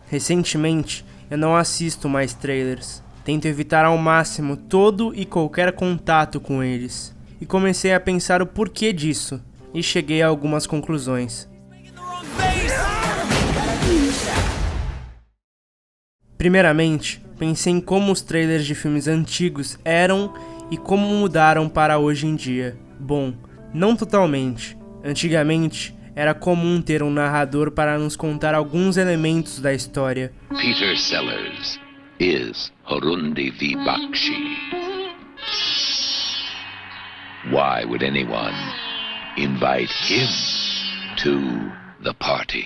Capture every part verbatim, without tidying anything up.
Recentemente, eu não assisto mais trailers. Tento evitar ao máximo todo e qualquer contato com eles. E comecei a pensar o porquê disso, e cheguei a algumas conclusões. Primeiramente, pensei em como os trailers de filmes antigos eram e como mudaram para hoje em dia. Bom, não totalmente. Antigamente, era comum ter um narrador para nos contar alguns elementos da história. Peter Sellers is Horundi V. Bakshi. Why would anyone invite him to the party?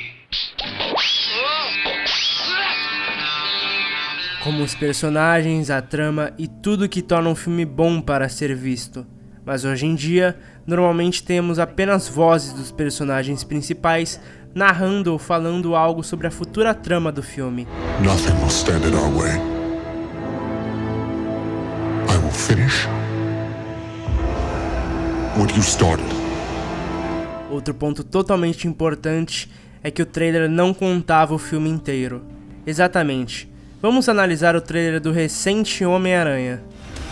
Como os personagens, a trama e tudo que torna um filme bom para ser visto. Mas hoje em dia, normalmente temos apenas vozes dos personagens principais narrando ou falando algo sobre a futura trama do filme. Nothing will stand in our way. I will finish what you started. Outro ponto totalmente importante é que o trailer não contava o filme inteiro. Exatamente. Vamos analisar o trailer do recente Homem-Aranha.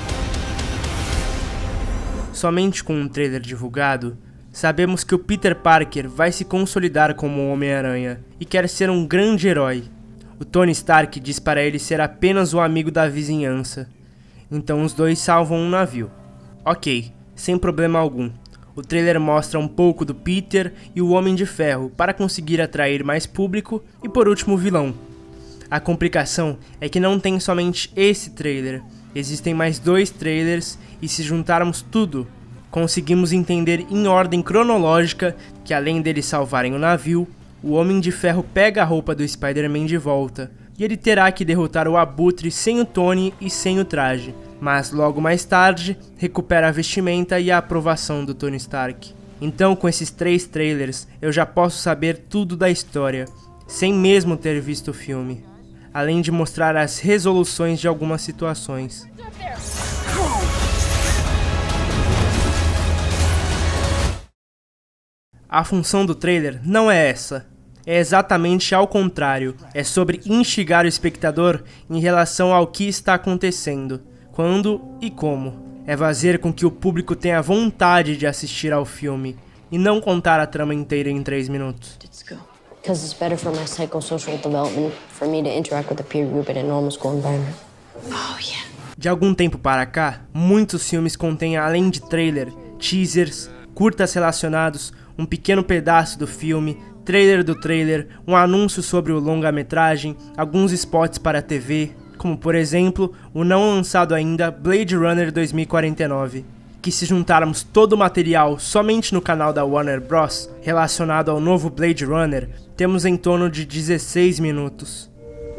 Somente com um trailer divulgado, sabemos que o Peter Parker vai se consolidar como o Homem-Aranha e quer ser um grande herói. O Tony Stark diz para ele ser apenas o amigo da vizinhança. Então os dois salvam um navio. Ok, sem problema algum. O trailer mostra um pouco do Peter e o Homem de Ferro para conseguir atrair mais público e por último o vilão. A complicação é que não tem somente esse trailer, existem mais dois trailers e se juntarmos tudo, conseguimos entender em ordem cronológica que além deles salvarem o navio, o Homem de Ferro pega a roupa do Spider-Man de volta e ele terá que derrotar o Abutre sem o Tony e sem o traje, mas logo mais tarde recupera a vestimenta e a aprovação do Tony Stark. Então com esses três trailers eu já posso saber tudo da história, sem mesmo ter visto o filme. Além de mostrar as resoluções de algumas situações. A função do trailer não é essa, é exatamente ao contrário, é sobre instigar o espectador em relação ao que está acontecendo, quando e como. É fazer com que o público tenha vontade de assistir ao filme, e não contar a trama inteira em três minutos. Because it's better for my psychosocial development for me to interact with a peer group in a normal school environment. Oh, yeah. De algum tempo para cá, muitos filmes contêm, além de trailer, teasers, curtas relacionados, um pequeno pedaço do filme, trailer do trailer, um anúncio sobre o longa-metragem, alguns spots para a T V, como por exemplo, o não lançado ainda Blade Runner dois mil e quarenta e nove. Que se juntarmos todo o material somente no canal da Warner Bros. Relacionado ao novo Blade Runner, temos em torno de dezesseis minutos.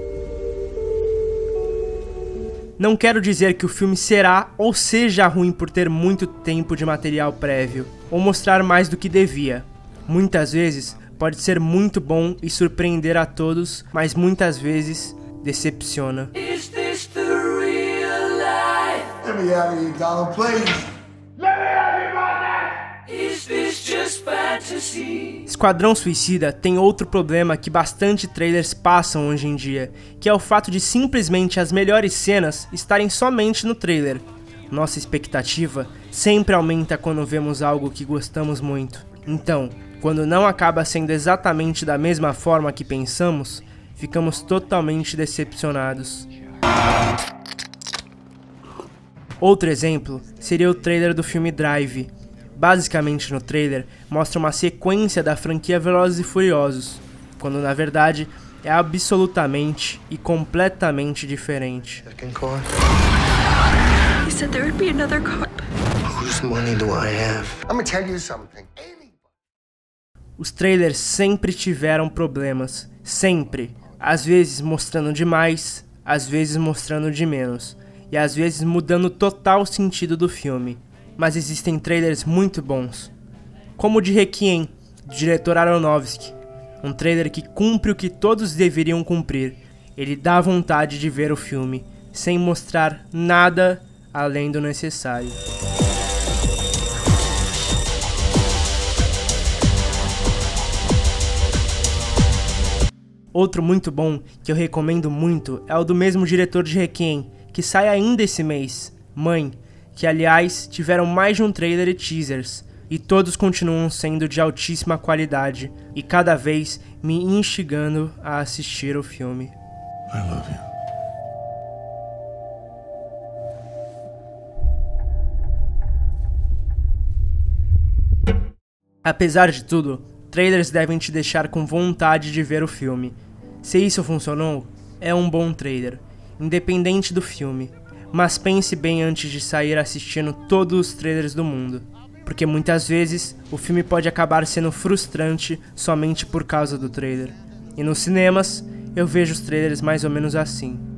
Não quero dizer que o filme será ou seja ruim por ter muito tempo de material prévio, ou mostrar mais do que devia. Muitas vezes pode ser muito bom e surpreender a todos, mas muitas vezes decepciona. Is this the real life? Let me out of here, Donald, please. Is this just fantasy? Esquadrão Suicida tem outro problema que bastante trailers passam hoje em dia, que é o fato de simplesmente as melhores cenas estarem somente no trailer. Nossa expectativa sempre aumenta quando vemos algo que gostamos muito. Então, quando não acaba sendo exatamente da mesma forma que pensamos, ficamos totalmente decepcionados. Outro exemplo seria o trailer do filme Drive. Basicamente no trailer mostra uma sequência da franquia Velozes e Furiosos, quando na verdade é absolutamente e completamente diferente. He said there would be another car. Whose money do I have? I'm gonna tell you something. Os trailers sempre tiveram problemas, sempre. Às vezes mostrando demais, às vezes mostrando de menos, e às vezes mudando total sentido do filme. Mas existem trailers muito bons, como o de Requiem, do diretor Aronofsky, um trailer que cumpre o que todos deveriam cumprir. Ele dá vontade de ver o filme, sem mostrar nada além do necessário. Outro muito bom, que eu recomendo muito, é o do mesmo diretor de Requiem, que sai ainda esse mês, Mãe, que aliás tiveram mais de um trailer e teasers, e todos continuam sendo de altíssima qualidade, e cada vez me instigando a assistir o filme. I love you. Apesar de tudo, trailers devem te deixar com vontade de ver o filme. Se isso funcionou, é um bom trailer, independente do filme. Mas pense bem antes de sair assistindo todos os trailers do mundo, porque muitas vezes o filme pode acabar sendo frustrante somente por causa do trailer. E nos cinemas, eu vejo os trailers mais ou menos assim.